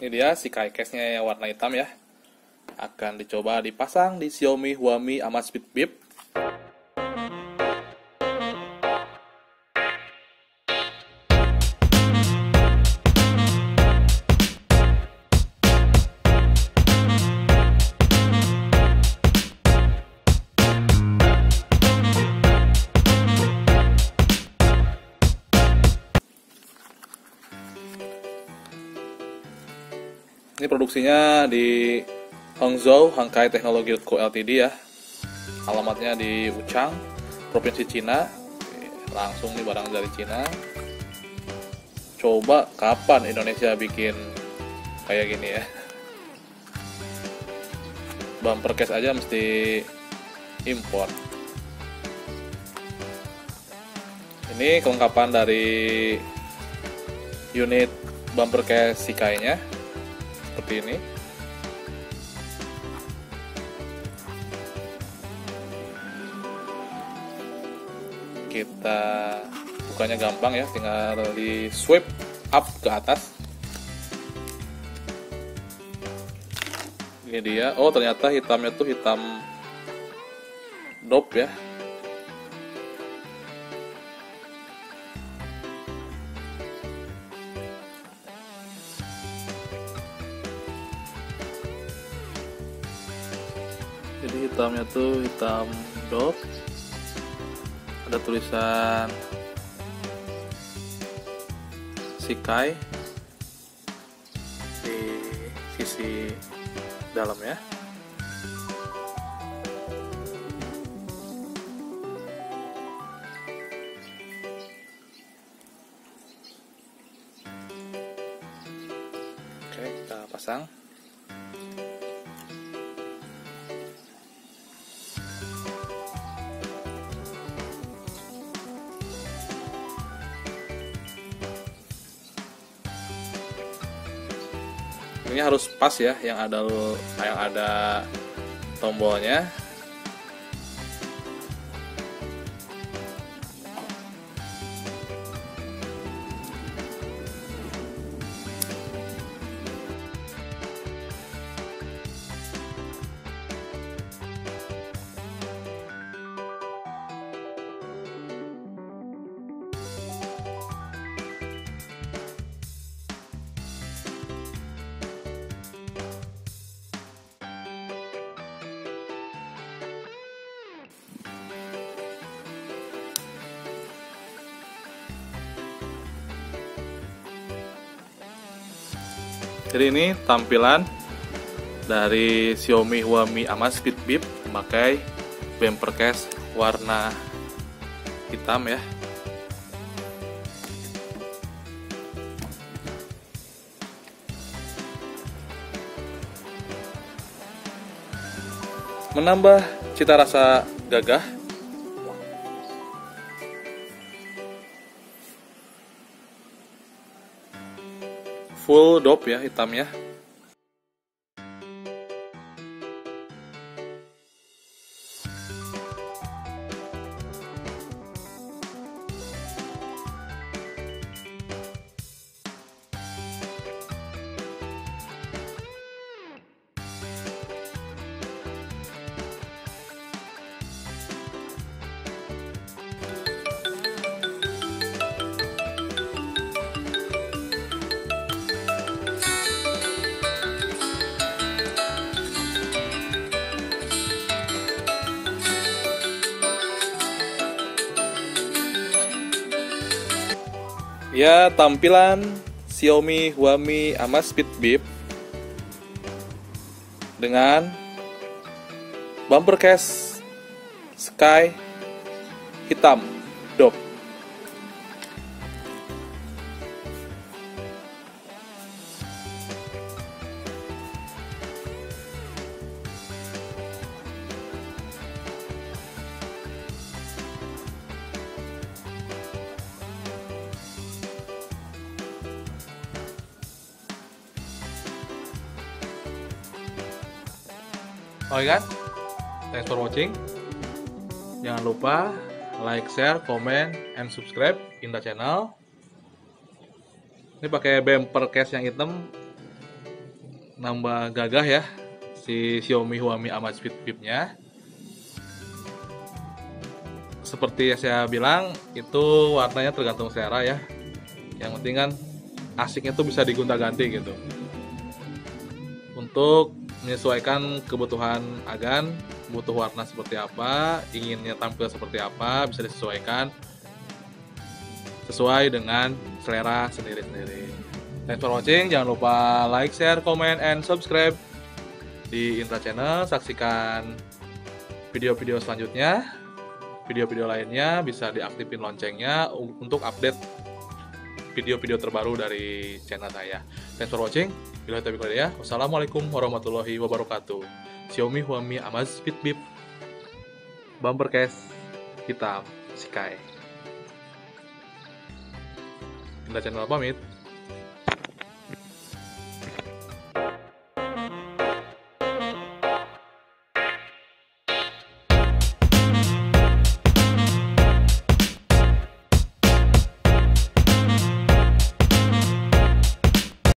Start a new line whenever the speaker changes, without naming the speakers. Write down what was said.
Ini dia si case-nya yang warna hitam ya. Akan dicoba dipasang di Xiaomi Huami Amazfit Bip. Ini produksinya di Hangzhou Hankai Technology Co Ltd ya. Alamatnya di Wuchang, Provinsi Cina. Langsung nih barang dari Cina. Coba kapan Indonesia bikin kayak gini ya. Bumper case aja mesti impor. Ini kelengkapan dari unit bumper case Sikai-nya. Seperti ini. Kita bukanya gampang ya, tinggal di swipe up ke atas. Ini dia. Oh, ternyata hitamnya tuh hitam dope ya. Jadi hitamnya tuh hitam dope. Ada tulisan Sikai di sisi dalam ya. Oke, kita pasang. Ini harus pas ya, yang ada tombolnya. Jadi ini tampilan dari Xiaomi Huami Amazfit Bip memakai bumper case warna hitam ya. Menambah cita rasa gagah. Full dope ya hitamnya. Ya, tampilan Xiaomi Huami Amazfit Bip dengan bumper case Sky hitam dope. Oke kan? Thanks for watching. Jangan lupa like, share, comment, and subscribe in the channel. Ini pakai bumper case yang hitam, nambah gagah ya si Xiaomi Huami Amazfit Bip-nya. Seperti yang saya bilang, itu warnanya tergantung selera ya. Yang penting kan asiknya tuh bisa digonta-ganti gitu. Untuk menyesuaikan kebutuhan Agan, butuh warna seperti apa, inginnya tampil seperti apa, bisa disesuaikan sesuai dengan selera sendiri-sendiri. Thanks for watching, jangan lupa like, share, comment, and subscribe di Indra Channel. Saksikan video-video selanjutnya, video-video lainnya, bisa diaktifin loncengnya untuk update video-video terbaru dari channel saya. Thanks for watching. Bila taufiq walhidayah. Wassalamualaikum warahmatullahi wabarakatuh. Xiaomi Huami Amazfit Bip bumper case hitam Sky. Indra Channel pamit.